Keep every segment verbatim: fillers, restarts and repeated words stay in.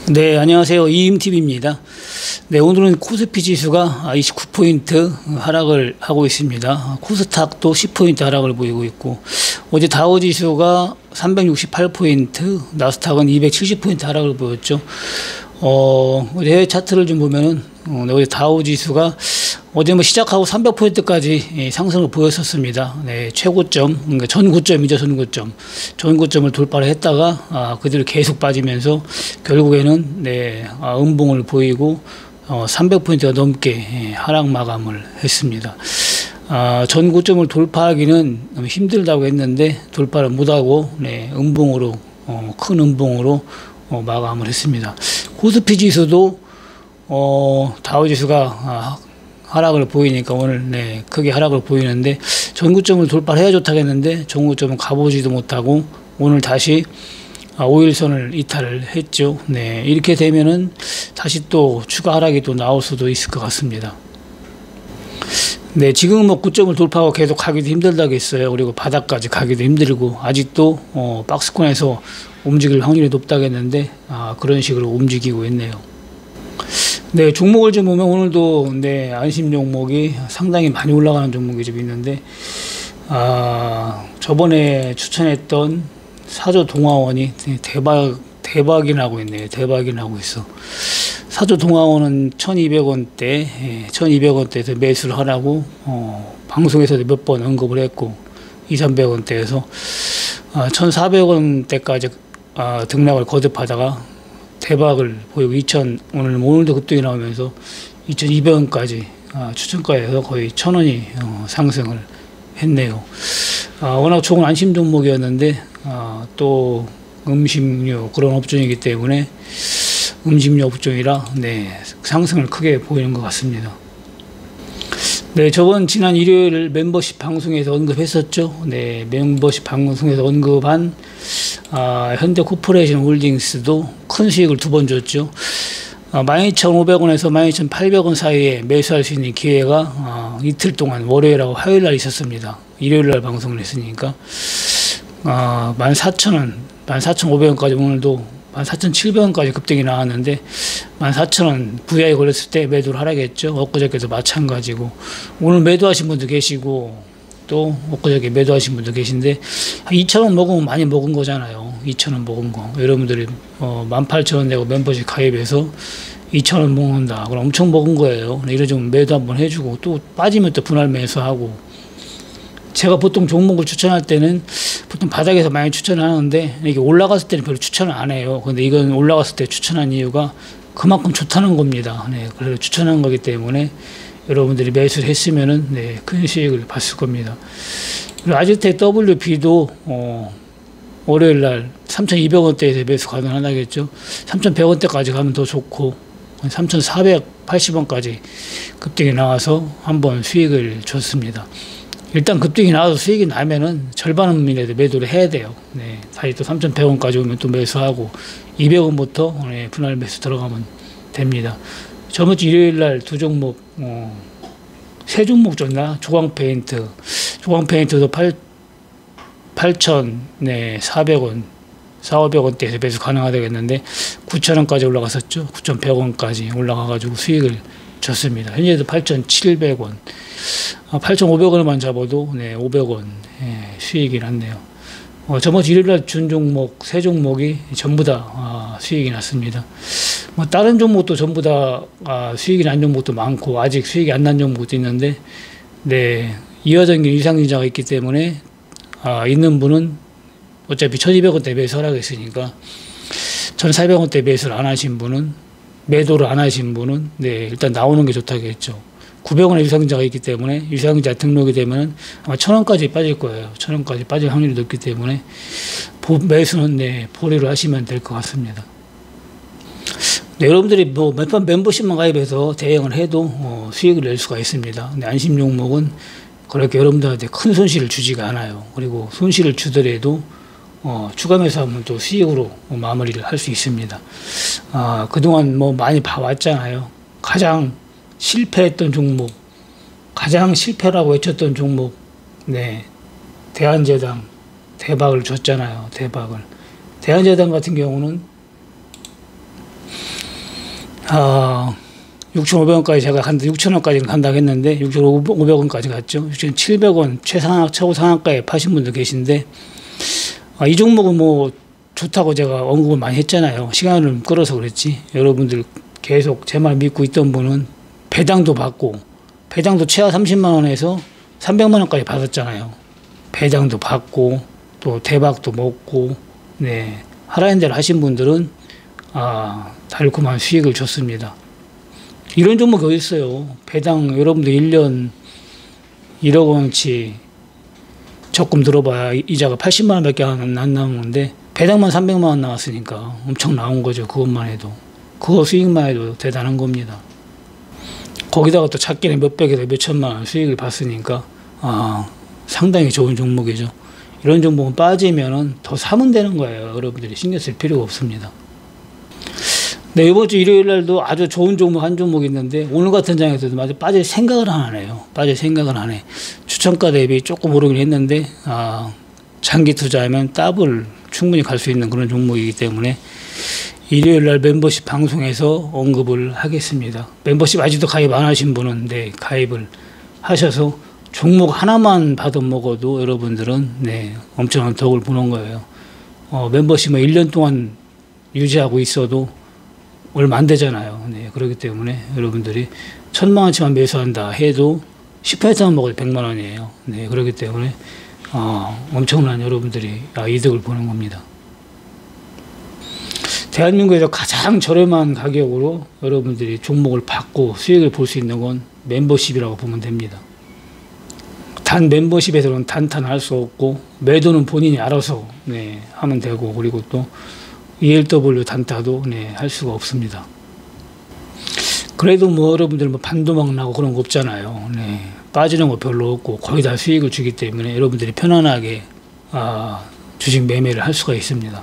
네, 안녕하세요. 이임티비입니다. 네, 오늘은 코스피 지수가 이십구 포인트 하락을 하고 있습니다. 코스닥도 십 포인트 하락을 보이고 있고, 어제 다우 지수가 삼백육십팔 포인트, 나스닥은 이백칠십 포인트 하락을 보였죠. 어, 어제 해외 차트를 좀 보면은, 어, 어제 다우 지수가 어제 뭐 시작하고 삼백 포인트까지 예, 상승을 보였었습니다. 네, 최고점, 그러니까 전고점이죠, 전고점. 전고점을 돌파를 했다가, 아, 그대로 계속 빠지면서, 결국에는, 네, 아, 음봉을 보이고, 어, 삼백 포인트가 넘게 예, 하락 마감을 했습니다. 아, 전고점을 돌파하기는 너무 힘들다고 했는데, 돌파를 못하고, 네, 음봉으로, 어, 큰 음봉으로, 어, 마감을 했습니다. 코스피 지수도, 어, 다우 지수가, 아, 하락을 보이니까 오늘 네 크게 하락을 보이는데, 전고점을 돌파를 해야 좋다고 했는데 전고점은 가보지도 못하고 오늘 다시 오 일선을 이탈을 했죠. 네, 이렇게 되면은 다시 또 추가 하락이 또 나올 수도 있을 것 같습니다. 네, 지금 뭐 고점을 돌파하고 계속 가기도 힘들다겠어요. 그리고 바닥까지 가기도 힘들고, 아직도 어, 박스권에서 움직일 확률이 높다겠는데, 아, 그런 식으로 움직이고 있네요. 네, 종목을 좀 보면 오늘도 네, 안심 종목이 상당히 많이 올라가는 종목이 좀 있는데, 아, 저번에 추천했던 사조 동아원이 대박, 대박이 나고 있네요. 대박이 나고 있어. 사조 동아원은 천이백 원대, 예, 천이백 원대에서 매수를 하라고, 어, 방송에서도 몇 번 언급을 했고, 이삼백 원대에서, 아, 천사백 원대까지, 아, 등락을 거듭하다가, 대박을 보이고 이천, 오늘, 오늘도 급등이 나오면서 이천이백 원까지 아, 추천가에서 거의 천 원이 어, 상승을 했네요. 아, 워낙 좋은 안심 종목이었는데, 아, 또 음식료 그런 업종이기 때문에, 음식료 업종이라 네, 상승을 크게 보이는 것 같습니다. 네, 저번 지난 일요일 멤버십 방송에서 언급했었죠. 네, 멤버십 방송에서 언급한 아, 현대코퍼레이션 홀딩스도 큰 수익을 두 번 줬죠. 아, 만 이천오백 원에서 만 이천팔백 원 사이에 매수할 수 있는 기회가 아, 이틀 동안 월요일하고 화요일날 있었습니다. 일요일날 방송을 했으니까, 아, 만 사천 원, 만 사천오백 원까지 오늘도 만 사천칠백 원까지 급등이 나왔는데, 만 사천 원 브이아이 걸렸을 때 매도를 하라겠죠. 엊그저께도 마찬가지고, 오늘 매도하신 분도 계시고, 또 엊그저께 매도하신 분도 계신데, 이천 원 먹으면 많이 먹은 거잖아요. 이천 원 먹은 거. 여러분들이 어, 만 팔천 원 내고 멤버십 가입해서 이천 원 먹는다. 그럼 엄청 먹은 거예요. 이래 좀 매도 한번 해주고, 또 빠지면 또 분할 매수하고. 제가 보통 종목을 추천할 때는 보통 바닥에서 많이 추천하는데, 이게 올라갔을 때는 별로 추천을 안 해요. 근데 이건 올라갔을 때 추천한 이유가 그만큼 좋다는 겁니다. 네, 그래서 추천한 거기 때문에 여러분들이 매수를 했으면은 네, 큰 수익을 봤을 겁니다. 그리고 아즈텍 더블유피도 어, 월요일 날 삼천이백 원대에서 매수 가능하겠죠. 삼천백 원대까지 가면 더 좋고, 삼천사백팔십 원까지 급등이 나와서 한번 수익을 줬습니다. 일단 급등이 나와서 수익이 나면은 절반이라도 매도를 해야 돼요. 네, 다시 또 삼천백 원까지 오면 또 매수하고, 이백 원부터 네, 분할 매수 들어가면 됩니다. 저번 주 일요일 날 두 종목, 어, 세 종목 줬나? 조광페인트. 조광페인트도 팔천사백 원, 사천오백 원대에서 매수 가능하다겠는데, 구천 원까지 올라갔었죠. 구천백 원까지 올라가가지고 수익을 줬습니다. 현재도 팔천칠백 원. 아, 팔천오백 원만 잡아도 네, 오백 원 예, 수익이 났네요. 어, 저번 주 일요일 날 준 종목, 세 종목이 전부 다 아, 수익이 났습니다. 뭐 다른 종목도 전부 다 아, 수익이 난 종목도 많고, 아직 수익이 안 난 종목도 있는데, 네, 이하전기 유상증자가 있기 때문에 아, 있는 분은 어차피 천이백 원대 매수하라고 했으니까, 천사백 원대 매수를 안 하신 분은, 매도를 안 하신 분은 네, 일단 나오는 게 좋다고 했죠. 구백 원의 유상증자가 있기 때문에, 유상증자 등록이 되면 아마 천 원까지 빠질 거예요. 천 원까지 빠질 확률이 높기 때문에 매수는 네, 보류를 하시면 될 것 같습니다. 네, 여러분들이 뭐 몇 번 멤버십만 가입해서 대응을 해도 어, 수익을 낼 수가 있습니다. 근데 안심 종목은 그렇게 여러분들한테 큰 손실을 주지가 않아요. 그리고 손실을 주더라도 어, 추가 매수하면 또 수익으로 마무리를 할 수 있습니다. 아, 그동안 뭐 많이 봐왔잖아요. 가장 실패했던 종목, 가장 실패라고 외쳤던 종목, 네, 대한제당 대박을 줬잖아요. 대박을. 대한제당 같은 경우는 아, 육천오백 원까지 제가 간다, 육천 원까지는 간다고 했는데 육천오백 원까지 갔죠. 육천칠백 원 최상하, 최고 상한가에 파신 분도 계신데, 아, 이 종목은 뭐 좋다고 제가 언급을 많이 했잖아요. 시간을 끌어서 그랬지. 여러분들 계속 제 말 믿고 있던 분은 배당도 받고, 배당도 최하 삼십만 원에서 삼백만 원까지 받았잖아요. 배당도 받고 또 대박도 먹고, 네, 하라는 대로 하신 분들은 아, 달콤한 수익을 줬습니다. 이런 종목이 어디 있어요? 배당 여러분들 일 년 일억 원치 적금 들어봐야 이자가 팔십만 원밖에 안, 안 나오는데 배당만 삼백만 원 나왔으니까 엄청 나온 거죠. 그것만 해도, 그거 수익만 해도 대단한 겁니다. 거기다가 또 작게는 몇백에서 몇천만 원 수익을 봤으니까 아, 상당히 좋은 종목이죠. 이런 종목은 빠지면은 더 사면 되는 거예요. 여러분들이 신경 쓸 필요가 없습니다. 네, 이번 주 일요일 날도 아주 좋은 종목 한 종목이 있는데 오늘 같은 장에서도 아주 빠질 생각을 안 하네요. 빠질 생각을 안 해. 추천가 대비 조금 오르긴 했는데 아, 장기 투자하면 더블 충분히 갈 수 있는 그런 종목이기 때문에 일요일 날 멤버십 방송에서 언급을 하겠습니다. 멤버십 아직도 가입 안 하신 분은 네, 가입을 하셔서 종목 하나만 받아 먹어도 여러분들은 네, 엄청난 덕을 보는 거예요. 어, 멤버십은 일 년 동안 유지하고 있어도 얼마 안 되잖아요. 네, 그렇기 때문에 여러분들이 천만 원치만 매수한다 해도 십 퍼센트만 먹어도 백만 원이에요. 네, 그렇기 때문에 어, 엄청난 여러분들이 아, 이득을 보는 겁니다. 대한민국에서 가장 저렴한 가격으로 여러분들이 종목을 받고 수익을 볼 수 있는 건 멤버십이라고 보면 됩니다. 단 멤버십에서는 단타할 수 없고 매도는 본인이 알아서 네, 하면 되고, 그리고 또 이엘더블유 단타도 네, 할 수가 없습니다. 그래도 뭐 여러분들 뭐 반도막 나고 그런 거 없잖아요. 네, 빠지는 거 별로 없고 거의 다 수익을 주기 때문에 여러분들이 편안하게 아, 주식 매매를 할 수가 있습니다.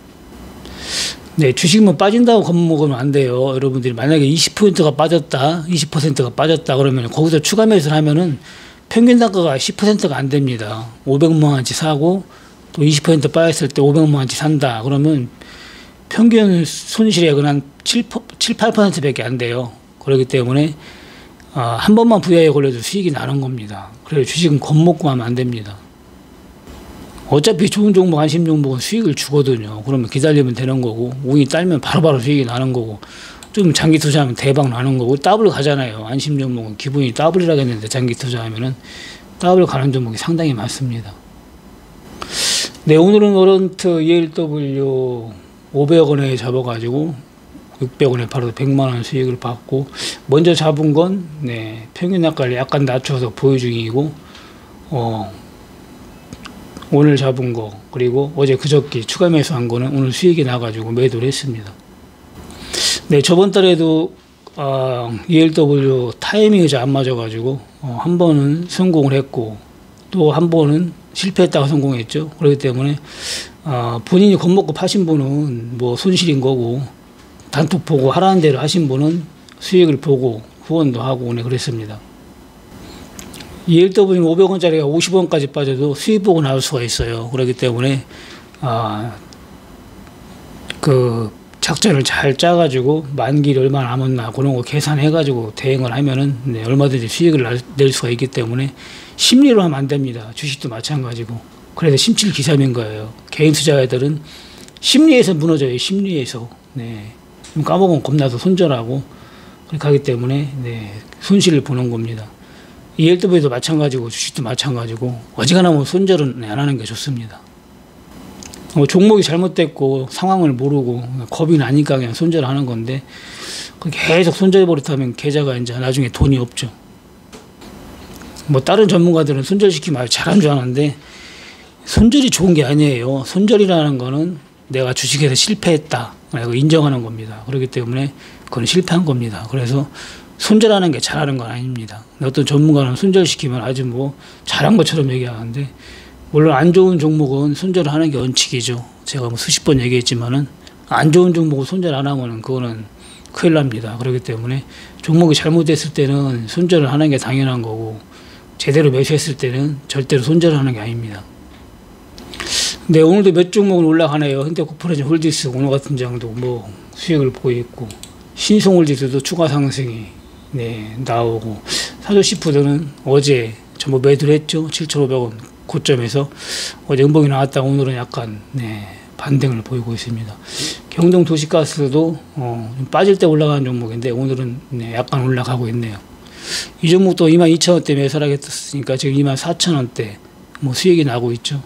네, 주식만 빠진다고 겁먹으면 안 돼요. 여러분들이 만약에 이십 퍼센트가 빠졌다, 이십 퍼센트가 빠졌다 그러면 거기서 추가 매수를 하면은 평균 단가가 십 퍼센트가 안 됩니다. 오백만 원치 사고 또 이십 퍼센트 빠졌을 때 오백만 원치 산다 그러면 평균 손실액은 한 칠, 팔 퍼센트밖에 안 돼요. 그렇기 때문에 아, 한 번만 부야에 걸려도 수익이 나는 겁니다. 그래서 주식은 겁먹고 하면 안 됩니다. 어차피 좋은 종목, 안심 종목은 수익을 주거든요. 그러면 기다리면 되는 거고, 운이 딸면 바로바로 수익이 나는 거고, 좀 장기 투자하면 대박 나는 거고, 더블 가잖아요. 안심 종목은 기분이 더블이라고 했는데 장기 투자하면은 더블 가는 종목이 상당히 많습니다. 네, 오늘은 워런트 이엘더블유 오백억 원에 잡아가지고 육백 원에 바로 백만 원 수익을 받고, 먼저 잡은 건 네, 평균 단가를 약간 낮춰서 보유 중이고, 어, 오늘 잡은 거 그리고 어제 그저께 추가 매수한 거는 오늘 수익이 나가지고 매도를 했습니다. 네, 저번 달에도 어, 이엘더블유 타이밍이 잘 안 맞아가지고 어, 한 번은 성공을 했고 또 한 번은 실패했다가 성공했죠. 그렇기 때문에 어, 본인이 겁먹고 파신 분은 뭐 손실인 거고, 단톡 보고 하라는 대로 하신 분은 수익을 보고 후원도 하고 오늘 그랬습니다. 이엘더블유 오백 원짜리가 오십 원까지 빠져도 수익 보고 나올 수가 있어요. 그렇기 때문에 아, 그 작전을 잘 짜가지고 만기일 얼마 남았나 그런 거 계산해가지고 대응을 하면은 네, 얼마든지 수익을 낼 수가 있기 때문에 심리로 하면 안 됩니다. 주식도 마찬가지고. 그래서 심칠기삼인 거예요. 개인 투자자들은 심리에서 무너져요. 심리에서. 네. 까먹으면 겁나서 손절하고 그렇게 하기 때문에 네, 손실을 보는 겁니다. 이엘더블유도 마찬가지고 주식도 마찬가지고 어지간하면 손절은 안 하는 게 좋습니다. 어, 종목이 잘못됐고 상황을 모르고 겁이 나니까 그냥 손절하는 건데 계속 손절 버릇하면 계좌가 이제 나중에 돈이 없죠. 뭐 다른 전문가들은 손절시키면 아주 잘한 줄 아는데 손절이 좋은 게 아니에요. 손절이라는 거는 내가 주식에서 실패했다 라고 인정하는 겁니다. 그렇기 때문에 그건 실패한 겁니다. 그래서 손절하는 게 잘하는 건 아닙니다. 어떤 전문가는 손절시키면 아주 뭐 잘한 것처럼 얘기하는데, 물론 안 좋은 종목은 손절을 하는 게 원칙이죠. 제가 뭐 수십 번 얘기했지만은 안 좋은 종목은 손절 안 하면은 그거는 큰일 납니다. 그렇기 때문에 종목이 잘못됐을 때는 손절을 하는 게 당연한 거고, 제대로 매수했을 때는 절대로 손절을 하는 게 아닙니다. 네, 오늘도 몇 종목은 올라가네요. 현대코퍼레이션 홀디스 오늘 같은 장도 뭐 수익을 보고 있고, 신송월 지수도 추가 상승이 네, 나오고, 사조시푸드는 어제 전부 매도를 했죠. 칠천오백 원 고점에서 어제 음봉이 나왔다가 오늘은 약간 네, 반등을 보이고 있습니다. 경동 도시가스도 어, 좀 빠질 때 올라가는 종목인데 오늘은 네, 약간 올라가고 있네요. 이 종목도 이만 이천 원대 매수하겠었으니까 지금 이만 사천 원대 뭐 수익이 나고 있죠.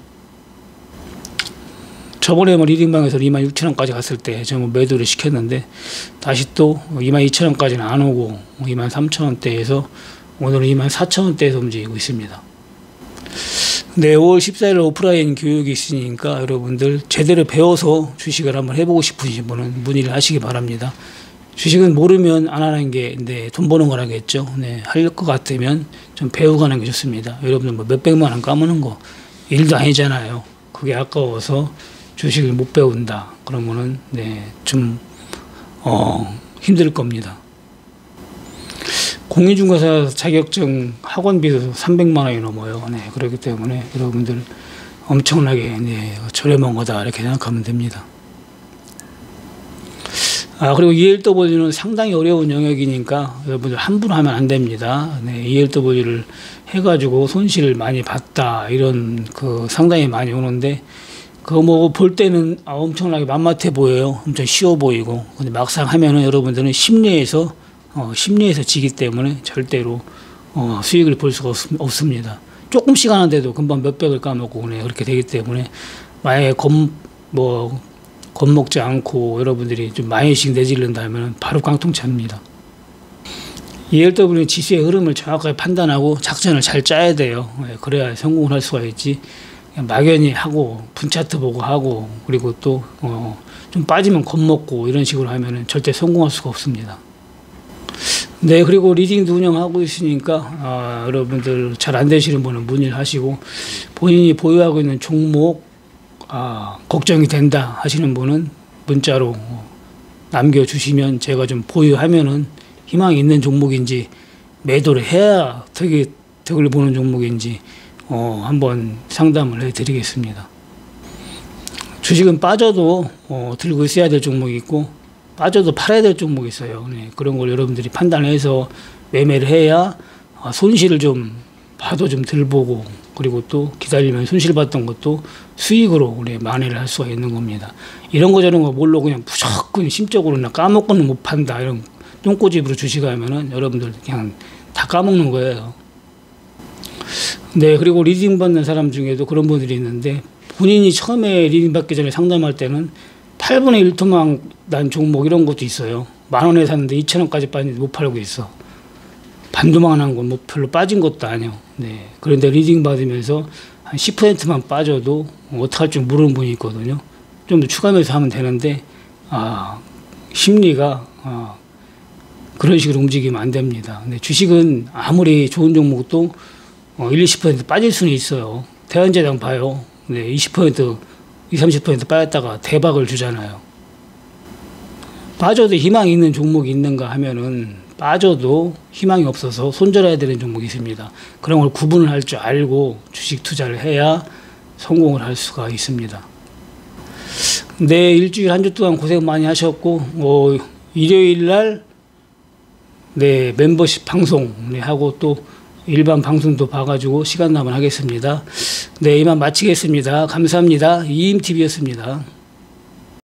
저번에 뭐 리딩방에서 이만 육천 원까지 갔을 때 제가 뭐 매도를 시켰는데 다시 또 이만 이천 원까지는 안 오고 이만 삼천 원대에서 오늘은 이만 사천 원대에서 움직이고 있습니다. 네, 오월 십사일 오프라인 교육이 있으니까 여러분들 제대로 배워서 주식을 한번 해보고 싶으신 분은 문의를 하시기 바랍니다. 주식은 모르면 안 하는 게 네, 돈 버는 거라겠죠. 네, 할 것 같으면 좀 배우고 가는 게 좋습니다. 여러분들 뭐 몇백만 원 까무는 거 일도 아니잖아요. 그게 아까워서 주식을 못 배운다 그러면은 네, 좀 어, 힘들 겁니다. 공인중개사 자격증 학원비도 삼백만 원이 넘어요. 네, 그렇기 때문에 여러분들 엄청나게 네, 저렴한 거다 이렇게 생각하면 됩니다. 아, 그리고 이엘더블유는 상당히 어려운 영역이니까 여러분들 함부로 하면 안 됩니다. 네, 이엘더블유를 해가지고 손실을 많이 봤다 이런 그 상당히 많이 오는데 그거 뭐 볼 때는 아, 엄청나게 만만해 보여요. 엄청 쉬워 보이고. 근데 막상 하면은 여러분들은 심리에서 어, 심리에서 지기 때문에 절대로 어, 수익을 볼 수가 없, 없습니다. 조금씩 하는데도 금방 몇백을 까먹고 그냥 그렇게 되기 때문에 만약에 겁, 뭐, 겁먹지 않고 여러분들이 좀 많이씩 내지른다면 바로 깡통차입니다. 이엘더블유 지수의 흐름을 정확하게 판단하고 작전을 잘 짜야 돼요. 그래야 성공을 할 수가 있지. 막연히 하고 분차트 보고 하고 그리고 또 좀 어, 빠지면 겁먹고 이런 식으로 하면은 절대 성공할 수가 없습니다. 네, 그리고 리딩도 운영하고 있으니까 아, 여러분들 잘 안 되시는 분은 문의를 하시고 본인이 보유하고 있는 종목 아, 걱정이 된다 하시는 분은 문자로 남겨주시면 제가 좀 보유하면은 희망이 있는 종목인지 매도를 해야 덕이, 덕을 보는 종목인지 어, 한번 상담을 해드리겠습니다. 주식은 빠져도 어, 들고 있어야 될 종목이 있고 빠져도 팔아야 될 종목이 있어요. 네, 그런 걸 여러분들이 판단해서 매매를 해야 아, 손실을 좀 봐도 좀 덜 보고 그리고 또 기다리면 손실 봤던 것도 수익으로 우리 만회를 할 수가 있는 겁니다. 이런 거 저런 거 모르고 그냥 무조건 심적으로 나 까먹고는 못 판다 이런 똥꼬집으로 주식하면은 여러분들 그냥 다 까먹는 거예요. 네, 그리고 리딩 받는 사람 중에도 그런 분들이 있는데 본인이 처음에 리딩 받기 전에 상담할 때는 팔분의 일 토막 난 종목 이런 것도 있어요. 만 원에 샀는데 이천 원까지 빠졌는데 못 팔고 있어. 반도막 난 건 뭐 별로 빠진 것도 아니요. 네. 그런데 리딩 받으면서 한 십 퍼센트만 빠져도 어떡할 줄 모르는 분이 있거든요. 좀 더 추가 매수하면 되는데 아, 심리가 아, 그런 식으로 움직이면 안 됩니다. 근데 주식은 아무리 좋은 종목도 어, 일, 이십 퍼센트 빠질 수는 있어요. 대한제당 봐요. 네, 이십 퍼센트, 이십, 삼십 퍼센트 빠졌다가 대박을 주잖아요. 빠져도 희망이 있는 종목이 있는가 하면은 빠져도 희망이 없어서 손절해야 되는 종목이 있습니다. 그런 걸 구분을 할 줄 알고 주식 투자를 해야 성공을 할 수가 있습니다. 네, 일주일 한 주 동안 고생 많이 하셨고 어, 일요일 날 네, 멤버십 방송 네, 하고 또 일반 방송도 봐가지고 시간 나면 하겠습니다. 네, 이만 마치겠습니다. 감사합니다. 이임티비였습니다.